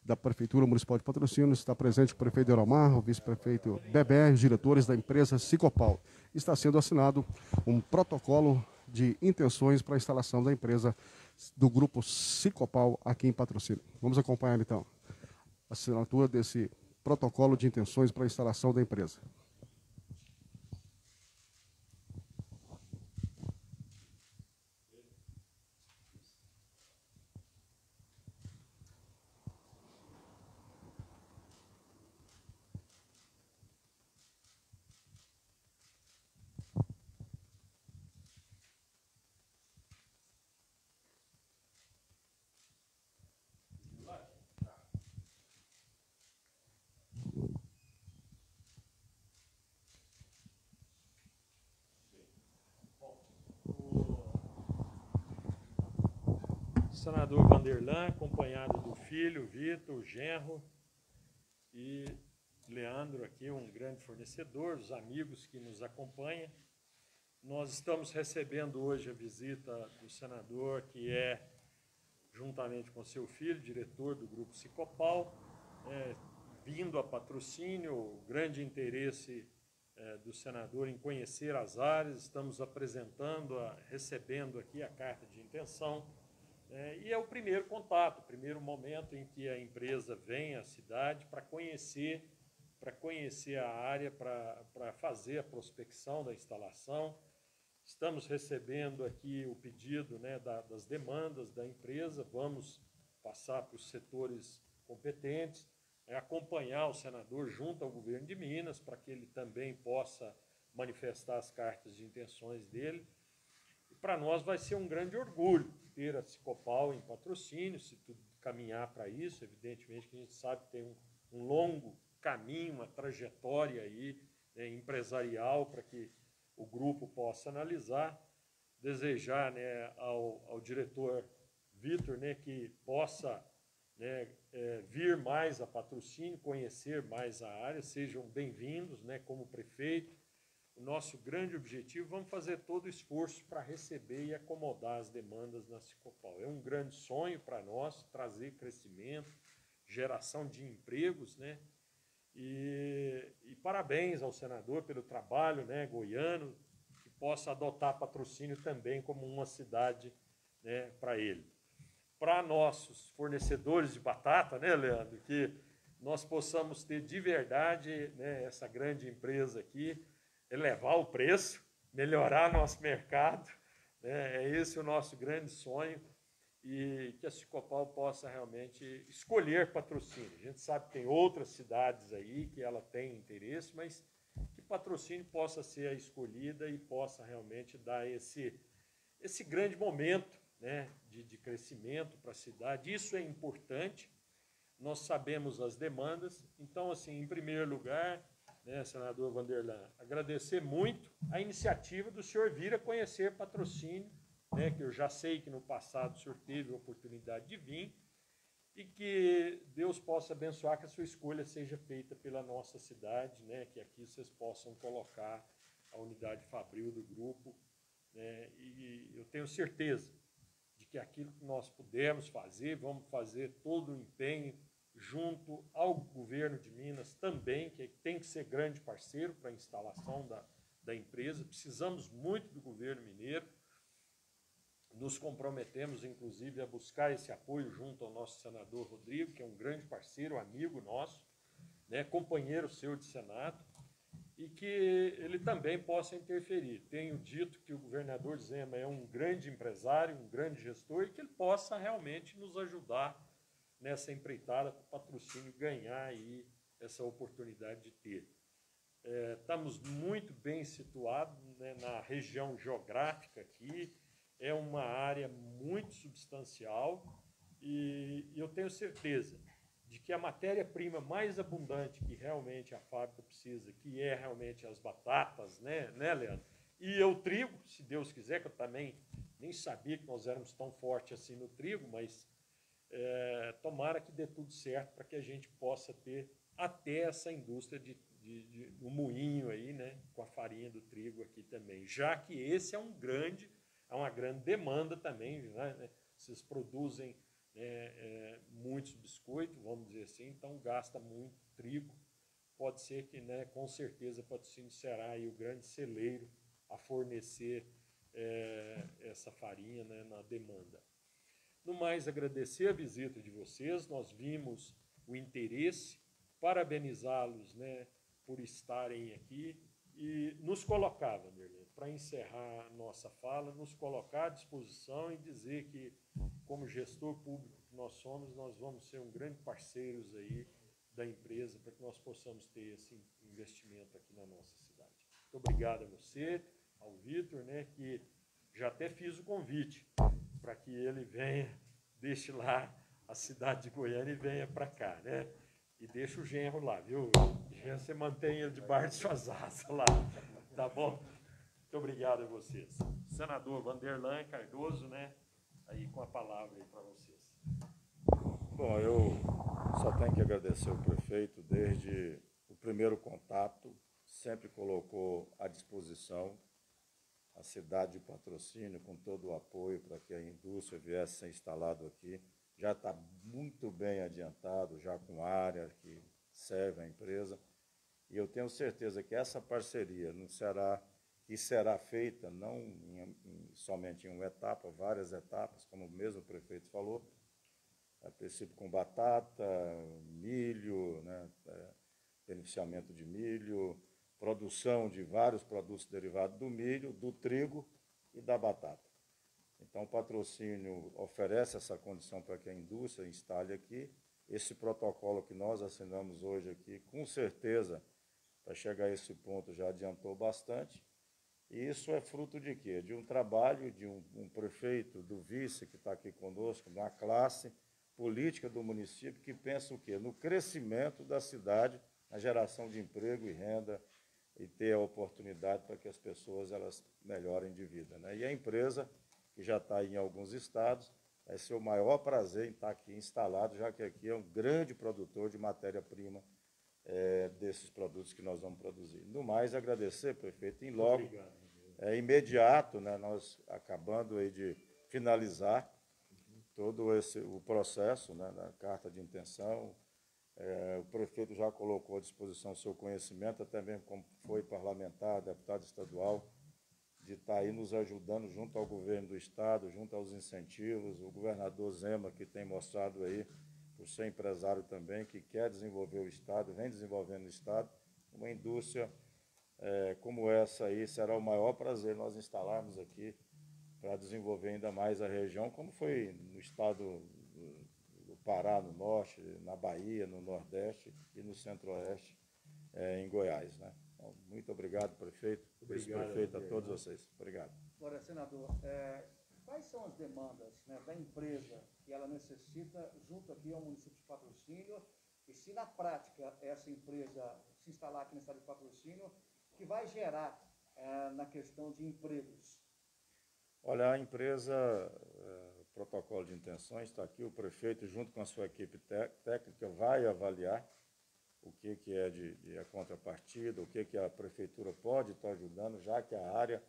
da Prefeitura Municipal de Patrocínio. Está presente o prefeito Elomar, o vice-prefeito Beber, os diretores da empresa Sicopal. Está sendo assinado um protocolo de intenções para a instalação da empresa do grupo Sicopal aqui em Patrocínio. Vamos acompanhar então a assinatura desse protocolo de intenções para a instalação da empresa. Senador Vanderlan, acompanhado do filho, Vitor, genro e Leandro aqui, um grande fornecedor, os amigos que nos acompanham. Nós estamos recebendo hoje a visita do senador, que é, juntamente com seu filho, diretor do Grupo Sicopal, vindo a Patrocínio, o grande interesse do senador em conhecer as áreas. Estamos apresentando, recebendo aqui a carta de intenção. E é o primeiro contato, o primeiro momento em que a empresa vem à cidade para conhecer a área, para fazer a prospecção da instalação. Estamos recebendo aqui o pedido, né, das demandas da empresa, vamos passar para os setores competentes, acompanhar o senador junto ao governo de Minas, para que ele também possa manifestar as cartas de intenções dele. Para nós vai ser um grande orgulho ter a Sicopal em Patrocínio, se tudo caminhar para isso. Evidentemente que a gente sabe que tem um longo caminho, uma trajetória aí, né, empresarial, para que o grupo possa analisar. Desejar, né, ao diretor Vitor, né, que possa, né, vir mais a Patrocínio, conhecer mais a área. Sejam bem-vindos, né, como prefeito. O nosso grande objetivo, vamos fazer todo o esforço para receber e acomodar as demandas na Sicopal. É um grande sonho para nós trazer crescimento, geração de empregos, né? E parabéns ao senador pelo trabalho, né, goiano, que possa adotar Patrocínio também como uma cidade, né, para ele. Para nossos fornecedores de batata, né, Leandro, que nós possamos ter de verdade, né, essa grande empresa aqui, elevar o preço, melhorar nosso mercado, né? É esse o nosso grande sonho, e que a Sicopal possa realmente escolher Patrocínio. A gente sabe que tem outras cidades aí que ela tem interesse, mas que Patrocínio possa ser a escolhida e possa realmente dar esse grande momento, né, de crescimento para a cidade. Isso é importante, nós sabemos as demandas. Então, assim, em primeiro lugar, né, senador Vanderlan, agradecer muito a iniciativa do senhor vir a conhecer Patrocínio, né, que eu já sei que no passado o senhor teve a oportunidade de vir, e que Deus possa abençoar que a sua escolha seja feita pela nossa cidade, né, que aqui vocês possam colocar a unidade fabril do grupo, né, e eu tenho certeza de que aquilo que nós pudermos fazer, vamos fazer todo o empenho junto ao governo de Minas também, que tem que ser grande parceiro para a instalação da empresa. Precisamos muito do governo mineiro, nos comprometemos, inclusive, a buscar esse apoio junto ao nosso senador Rodrigo, que é um grande parceiro, amigo nosso, né, companheiro seu de Senado, e que ele também possa interferir. Tenho dito que o governador Zema é um grande empresário, um grande gestor, e que ele possa realmente nos ajudar nessa empreitada para o Patrocínio ganhar aí essa oportunidade de ter. Estamos muito bem situados, né, na região geográfica aqui, é uma área muito substancial, e eu tenho certeza de que a matéria-prima mais abundante que realmente a fábrica precisa, que é realmente as batatas, né, Leandro? E o trigo, se Deus quiser, que eu também nem sabia que nós éramos tão fortes assim no trigo, mas tomara que dê tudo certo para que a gente possa ter até essa indústria um moinho aí, né, com a farinha do trigo aqui também, já que esse é uma grande demanda também, né? Vocês produzem né, muitos biscoitos, vamos dizer assim, então gasta muito trigo. Pode ser que, né, com certeza, Patrocínio será aí o grande celeiro a fornecer essa farinha, né, na demanda. No mais, agradecer a visita de vocês, nós vimos o interesse, parabenizá-los, né, por estarem aqui e nos colocar, Vanderlei, para encerrar a nossa fala, nos colocar à disposição e dizer que, como gestor público que nós somos, nós vamos ser um grande parceiros aí da empresa para que nós possamos ter esse investimento aqui na nossa cidade. Muito obrigado a você, ao Vitor, né, que já até fiz o convite para que ele venha, deixe lá a cidade de Goiânia e venha para cá, né? E deixa o genro lá, viu? Você mantém ele debaixo de suas asas lá, tá bom? Muito obrigado a vocês. Senador Vanderlan Cardoso, né? Aí com a palavra aí para vocês. Bom, eu só tenho que agradecer o prefeito desde o primeiro contato, sempre colocou à disposição a cidade de Patrocínio com todo o apoio para que a indústria viesse ser instalado aqui. Já está muito bem adiantado, já com área que serve a empresa. E eu tenho certeza que essa parceria será feita não somente em uma etapa, várias etapas, como o mesmo prefeito falou, a princípio com batata, milho, né, beneficiamento de milho, produção de vários produtos derivados do milho, do trigo e da batata. Então, o Patrocínio oferece essa condição para que a indústria instale aqui. Esse protocolo que nós assinamos hoje aqui, com certeza, para chegar a esse ponto, já adiantou bastante. E isso é fruto de quê? De um trabalho de um prefeito, do vice que está aqui conosco, uma classe política do município que pensa o quê? No crescimento da cidade, na geração de emprego e renda e ter a oportunidade para que as pessoas elas melhorem de vida, né? E a empresa, que já está em alguns estados, vai ser o maior prazer em estar aqui instalado, já que aqui é um grande produtor de matéria-prima desses produtos que nós vamos produzir. No mais, agradecer, prefeito, em logo, imediato, né, nós acabando aí de finalizar todo o processo, né, da carta de intenção. O prefeito já colocou à disposição o seu conhecimento, até mesmo como foi parlamentar, deputado estadual, de estar aí nos ajudando junto ao governo do estado, junto aos incentivos, o governador Zema, que tem mostrado aí, por ser empresário também, que quer desenvolver o estado, vem desenvolvendo o estado, uma indústria como essa aí, será o maior prazer nós instalarmos aqui para desenvolver ainda mais a região, como foi no estado do Pará, no norte, na Bahia, no nordeste e no centro-oeste, em Goiás, né? Então, muito obrigado, prefeito, vice-prefeito, a todos vocês. Obrigado. Agora, senador, quais são as demandas, né, da empresa que ela necessita junto aqui ao município de Patrocínio, e se na prática essa empresa se instalar aqui no estado de Patrocínio, que vai gerar na questão de empregos? Olha, a empresa, protocolo de intenções, está aqui, o prefeito, junto com a sua equipe técnica, vai avaliar o que é de a contrapartida, o que a prefeitura pode estar ajudando, já que a área,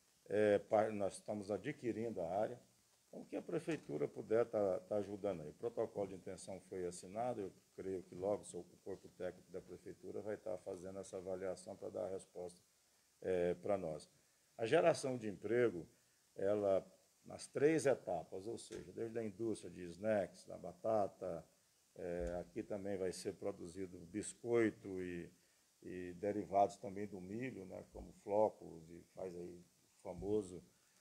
nós estamos adquirindo a área, então o que a prefeitura puder estar ajudando aí. O protocolo de intenção foi assinado, eu creio que logo o corpo técnico da prefeitura vai estar fazendo essa avaliação para dar a resposta para nós. A geração de emprego, ela, nas 3 etapas, ou seja, desde a indústria de snacks, da batata, aqui também vai ser produzido biscoito e derivados também do milho, né, como flocos, e faz aí o famoso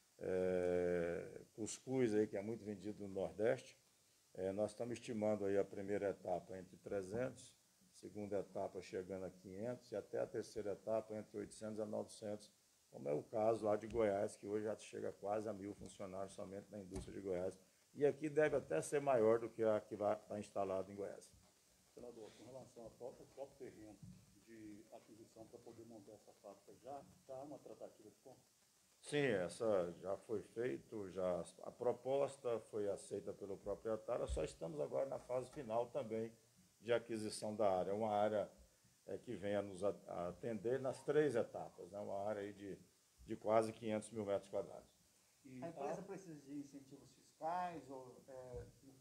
cuscuz, aí, que é muito vendido no Nordeste. Nós estamos estimando aí a primeira etapa entre 300, segunda etapa chegando a 500 e até a terceira etapa entre 800 a 900, como é o caso lá de Goiás, que hoje já chega quase a 1.000 funcionários somente na indústria de Goiás. E aqui deve até ser maior do que a que vai estar instalada em Goiás. Senador, com relação ao próprio terreno de aquisição para poder montar essa fábrica, já está uma tratativa de compra? Sim, essa já foi feito, a proposta foi aceita pelo proprietário, só estamos agora na fase final também de aquisição da área. Uma área que venha nos atender nas 3 etapas, né? Uma área aí de quase 500 mil metros quadrados. A empresa precisa de incentivos fiscais ou, no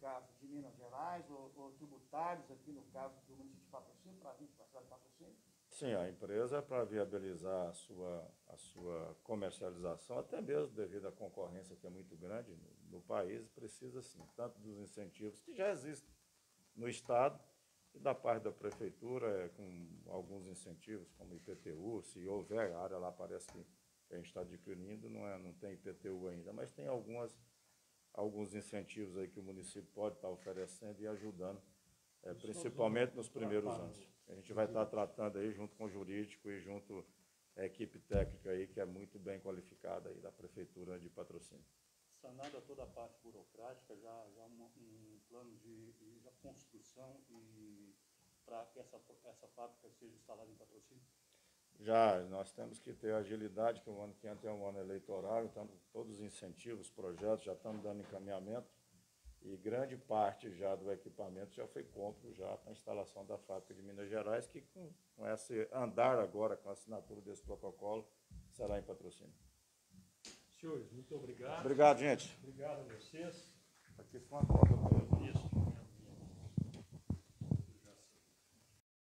caso de Minas Gerais, ou tributários aqui no caso do município de Patrocínio, para vir para a cidade de Patrocínio? Sim, a empresa, para viabilizar a sua comercialização, até mesmo devido à concorrência que é muito grande no país, precisa, sim, tanto dos incentivos que já existem no Estado e da parte da Prefeitura, com alguns incentivos, como IPTU, se houver, a área lá parece que a gente está adquirindo, não tem IPTU ainda, mas tem alguns incentivos aí que o município pode estar oferecendo e ajudando, principalmente nos primeiros anos. A gente vai estar tratando aí junto com o jurídico e junto à equipe técnica aí, que é muito bem qualificada aí da Prefeitura de Patrocínio. Sanada toda a parte burocrática, já um plano de construção e para que essa fábrica seja instalada em Patrocínio? Já, nós temos que ter agilidade, que o ano que entra é um ano eleitoral, então todos os incentivos, projetos já estamos dando encaminhamento e grande parte já do equipamento já foi compro já para a instalação da fábrica de Minas Gerais, que com esse andar agora, com a assinatura desse protocolo, será em Patrocínio. Senhores, muito obrigado. Obrigado, gente. Obrigado a vocês. Aqui foi uma conta